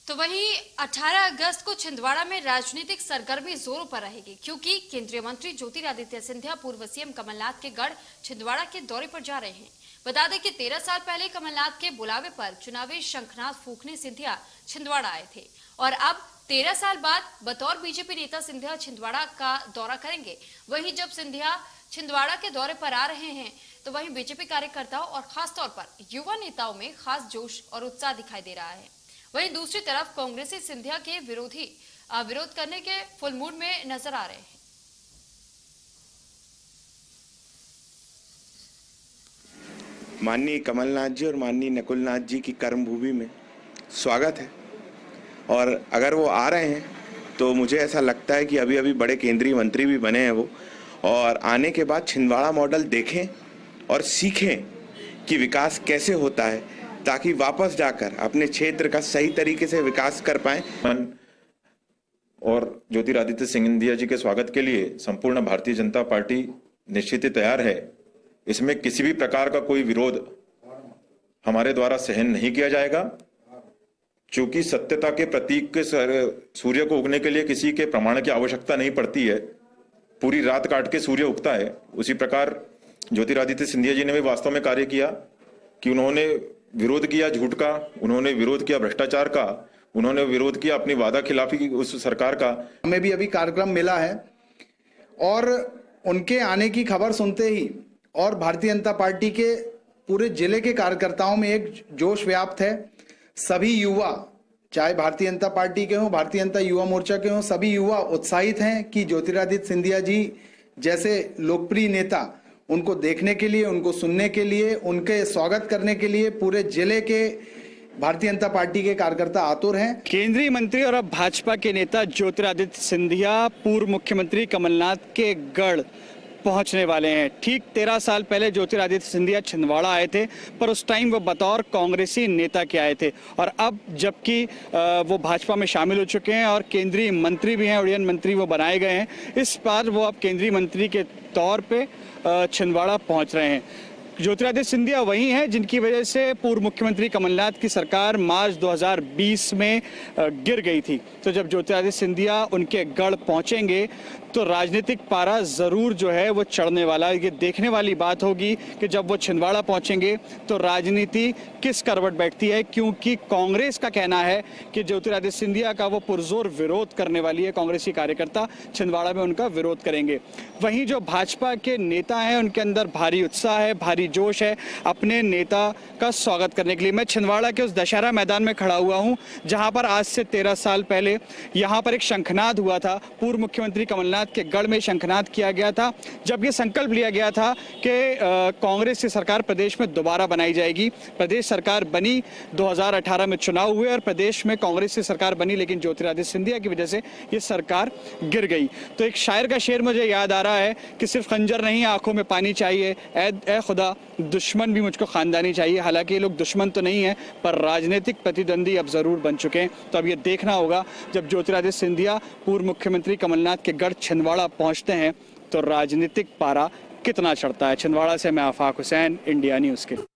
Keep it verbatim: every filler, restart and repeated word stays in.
तो वहीं अठारह अगस्त को छिंदवाड़ा में राजनीतिक सरगर्मी जोरों पर रहेगी, क्योंकि केंद्रीय मंत्री ज्योतिरादित्य सिंधिया पूर्व सीएम कमलनाथ के गढ़ छिंदवाड़ा के दौरे पर जा रहे हैं। बता दें कि तेरह साल पहले कमलनाथ के बुलावे पर चुनावी शंखनाद फूंकने सिंधिया छिंदवाड़ा आए थे और अब तेरह साल बाद बतौर बीजेपी नेता सिंधिया छिंदवाड़ा का दौरा करेंगे। वहीं जब सिंधिया छिंदवाड़ा के दौरे पर आ रहे हैं तो वहीं बीजेपी कार्यकर्ताओं और खासतौर पर युवा नेताओं में खास जोश और उत्साह दिखाई दे रहा है। वहीं दूसरी तरफ कांग्रेसी सिंधिया के विरोधी विरोध करने के फुल मूड में नजर आ रहे हैं। माननीय कमलनाथ जी और माननीय नकुलनाथ जी की कर्मभूमि में स्वागत है। और अगर वो आ रहे हैं तो मुझे ऐसा लगता है कि अभी अभी बड़े केंद्रीय मंत्री भी बने हैं वो, और आने के बाद छिंदवाड़ा मॉडल देखें और सीखें कि विकास कैसे होता है, ताकि वापस जाकर अपने क्षेत्र का सही तरीके से विकास कर पाएं। और ज्योतिरादित्य सिंधिया जी के स्वागत के लिए संपूर्ण भारतीय जनता पार्टी निश्चित ही तैयार है। इसमें किसी भी प्रकार का कोई विरोध हमारे द्वारा सहन नहीं किया जाएगा, क्योंकि सत्यता के प्रतीक के सूर्य को उगने के लिए किसी के प्रमाण की आवश्यकता नहीं पड़ती है। पूरी रात काट के सूर्य उगता है। उसी प्रकार ज्योतिरादित्य सिंधिया जी ने भी वास्तव में कार्य किया कि उन्होंने विरोध किया झूठ का, उन्होंने विरोध किया भ्रष्टाचार का, उन्होंने विरोध किया अपनी वादा खिलाफी की उस सरकार का। हमें भी अभी कार्यक्रम मिला है और उनके आने की खबर सुनते ही और भारतीय जनता पार्टी के पूरे जिले के कार्यकर्ताओं में एक जोश व्याप्त है। सभी युवा, चाहे भारतीय जनता पार्टी के हों, भारतीय जनता युवा मोर्चा के हों, सभी युवा उत्साहित हैं कि ज्योतिरादित्य सिंधिया जी जैसे लोकप्रिय नेता, उनको देखने के लिए, उनको सुनने के लिए, उनके स्वागत करने के लिए पूरे जिले के भारतीय जनता पार्टी के कार्यकर्ता आतुर हैं। केंद्रीय मंत्री और अब भाजपा के नेता ज्योतिरादित्य सिंधिया पूर्व मुख्यमंत्री कमलनाथ के गढ़ पहुंचने वाले हैं। ठीक तेरह साल पहले ज्योतिरादित्य सिंधिया छिंदवाड़ा आए थे, पर उस टाइम वो बतौर कांग्रेसी नेता के आए थे और अब जबकि वो भाजपा में शामिल हो चुके हैं और केंद्रीय मंत्री भी हैं, उड़यन मंत्री वो बनाए गए हैं, इस बार वो अब केंद्रीय मंत्री के तौर पे छिंदवाड़ा पहुंच रहे हैं। ज्योतिरादित्य सिंधिया वही हैं जिनकी वजह से पूर्व मुख्यमंत्री कमलनाथ की सरकार मार्च दो हज़ार बीस में गिर गई थी। तो जब ज्योतिरादित्य सिंधिया उनके गढ़ पहुंचेंगे तो राजनीतिक पारा जरूर जो है वो चढ़ने वाला है। ये देखने वाली बात होगी कि जब वो छिंदवाड़ा पहुंचेंगे तो राजनीति किस करवट बैठती है, क्योंकि कांग्रेस का कहना है कि ज्योतिरादित्य सिंधिया का वो पुरजोर विरोध करने वाली है। कांग्रेसी कार्यकर्ता छिंदवाड़ा में उनका विरोध करेंगे। वहीं जो भाजपा के नेता हैं उनके अंदर भारी उत्साह है, भारी जोश है अपने नेता का स्वागत करने के लिए। मैं छिंदवाड़ा के उस दशहरा मैदान में खड़ा हुआ हूँ जहाँ पर आज से तेरह साल पहले यहाँ पर एक शंखनाद हुआ था। पूर्व मुख्यमंत्री कमलनाथ के गढ़ में शंखनाद किया गया था, जब ये संकल्प लिया गया था कि कांग्रेस की सरकार प्रदेश में दोबारा बनाई जाएगी। प्रदेश सरकार बनी, दो हज़ार अठारह में चुनाव हुए और प्रदेश में कांग्रेस की सरकार बनी, लेकिन ज्योतिरादित्य सिंधिया की वजह से ये सरकार गिर गई। तो एक शायर का शेर मुझे याद आ रहा है कि सिर्फ खंजर नहीं आंखों में पानी चाहिए, ए, ए खुदा दुश्मन भी मुझको खानदानी चाहिए। हालांकि ये लोग दुश्मन तो नहीं है, पर राजनीतिक प्रतिद्वंदी अब जरूर बन चुके हैं। तो अब ये देखना होगा जब ज्योतिरादित्य सिंधिया पूर्व मुख्यमंत्री कमलनाथ के गढ़ छिंदवाड़ा पहुंचते हैं तो राजनीतिक पारा कितना चढ़ता है। छिंदवाड़ा से मैं आफाक हुसैन, इंडिया न्यूज़ के।